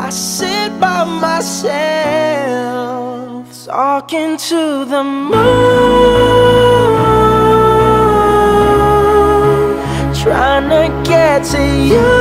I sit by myself, talking to the moon, trying to get to you.